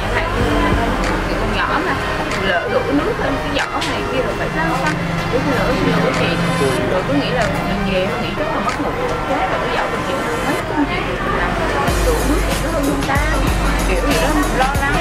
Tại kiểu con nhỏ mà lỡ đổ nước lên cái giỏ này kia rồi phải sao sao để lỡ chị rồi cứ nghĩ là mình về nghĩ rất là mất ngủ chết rồi cái giỏ mình chịu mấy trăm triệu làm đổ nước thì nó hơn không ta kiểu gì đó lo lắng.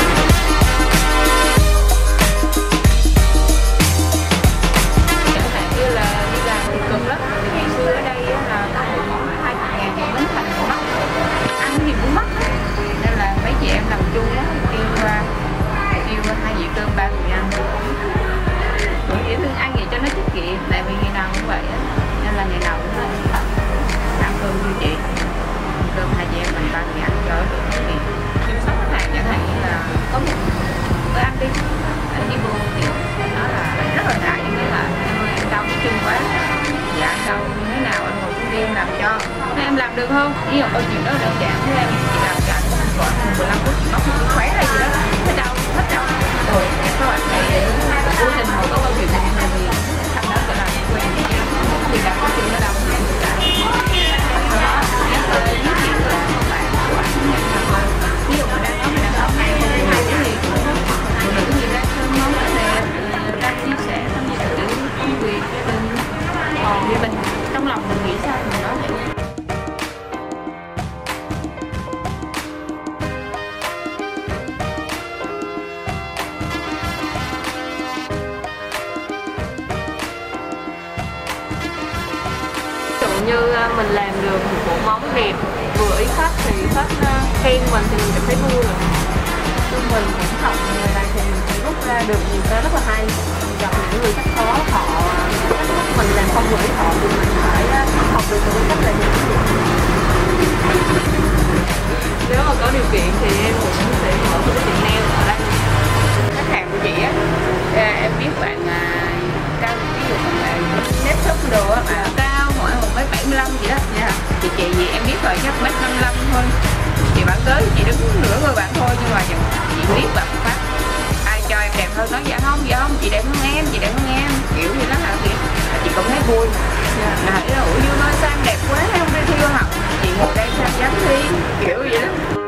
Chẳng hạn như là đi làm thì cực lắm, ngày xưa ở đây là có một món 20.000 thì Bến Thành mắc, ăn thì cũng mắc nên là mấy chị em làm chung đó kêu 2 dĩa cơm 3 người ăn. Cũng dễ thương ăn vậy cho nó tiết kiệm, tại vì ngày nào cũng vậy á, nên là ngày nào cũng ăn cơm như chị, cơm 2 chị em mình 3 người ăn cho được tiết kiệm. Chăm sóc khách hàng chẳng hạn như là có một bữa ăn đi vô thì nó là rất là ngại nhưng mà em ơi em đau cái chân quá, dạ anh đau như thế nào anh ngồi xuống đi em làm cho, thế em làm được không? Ví dụ câu chuyện đó đơn giản thế em chỉ làm cho anh khoảng 15 phút chị bóc một khỏe hay gì đó, thế đau hết đau rồi các bạn thấy vô tình một cái câu chuyện này thì thằng đó sẽ làm quen thì đặt cái chân nó đau thì em sẽ đó nhắc tới giới thiệu là các bạn của anh ví dụ mà đang nói về đàn ông này thì phụ nữ thì đang thơm món đẹp, đang chia sẻ trong những sự công việc gia đình, còn vì mình trong lòng mình nghĩ sao mình nói vậy. Như mình làm được một bộ món đẹp vừa ý khách thì khách khen mình thì mình cảm thấy vui rồi. Mình cũng học người này thì mình sẽ rút ra được nhiều cái rất là hay. Gặp những người khách khó họ mình làm không vừa ý họ thì mình phải học được một cách làm những gì. Nếu mà có điều kiện thì em cũng sẽ mở một cái tiệm nail ở đây. Khách hàng của chị á, em biết bạn cao, ví dụ bạn nếp shop đồ á mà cao khoảng 1m75 gì đó nha, thì chị gì em biết rồi chắc 1m55 thôi, thì bạn tới chị đứng nửa người bạn thôi nhưng mà chị biết bạn phát ai cho em đẹp hơn nói dạ không chị đẹp hơn em, chị đẹp hơn em kiểu như đó là chị cũng thấy vui là thấy là ủa Dương ơi sao em đẹp quá em đi thi hoa hậu, chị ngồi đây sao dám thi kiểu vậy đó.